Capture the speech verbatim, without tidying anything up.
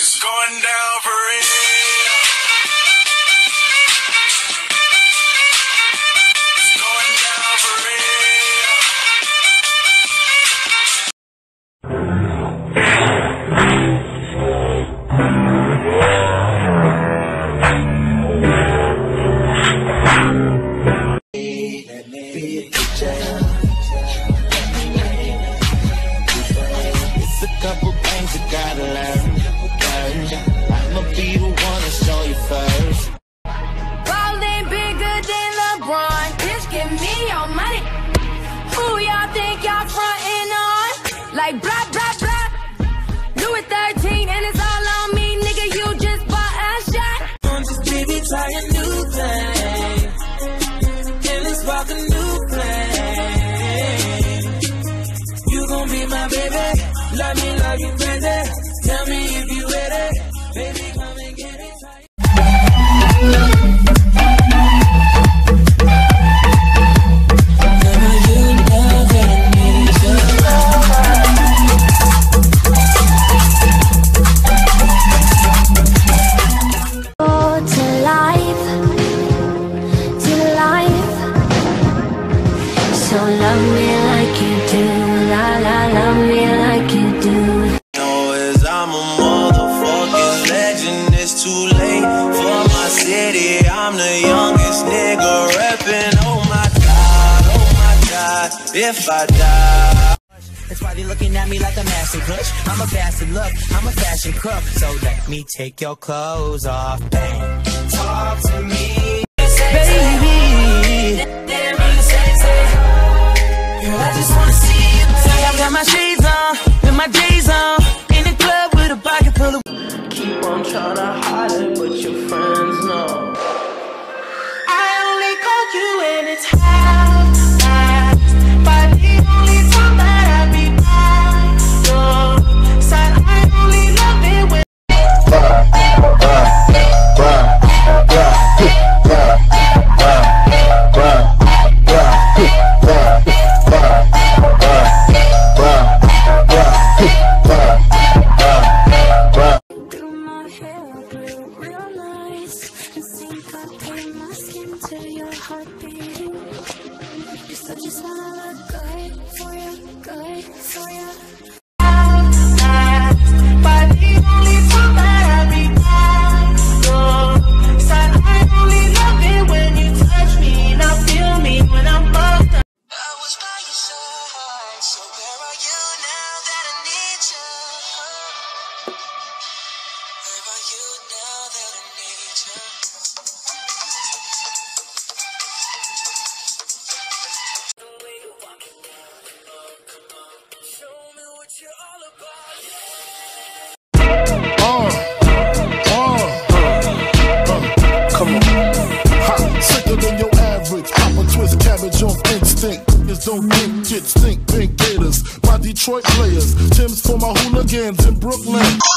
It's going down for real. It's going down for It's a couple things you gotta learn. I'ma be the one to show you first. Ballin' bigger than LeBron. Bitch, give me your money. Who y'all think y'all frontin' on? Like blah, blah, blah. Louis thirteen and it's all on me, nigga. You just bought a shot. I'm just baby, try a new thing. And let's rock a new plane. You gon' be my baby. Love me like you crazy. Tell me if you ready. Baby, come and get it. Never you know that I need you. Oh, to life, to life. So love me like you do. La la, love me like you do. I'm a motherfucking legend. It's too late for my city. I'm the youngest nigga reppin'. Oh my God, oh my God, if I die. That's why they looking at me like a master clutch. I'm a bastard, look, I'm a fashion crook. So let me take your clothes off, bang. Talk to me, baby. Girl, I just wanna see you. See, I got my shades on, with my J's on. Keep on trying to hide it, but your friends know. I only call you when it's half past, but the only time that I be by your side, I only love it when I just wanna look good for you, good for you. But the only time that I be by your side, I only love it when you touch me and I feel me when I'm bugged up. I was by your side, so where are you now that I need you? Where are you now that I need you? Off instinct, niggas don't think shit stink. Pink gators, my Detroit players, Tim's for my hooligans in Brooklyn.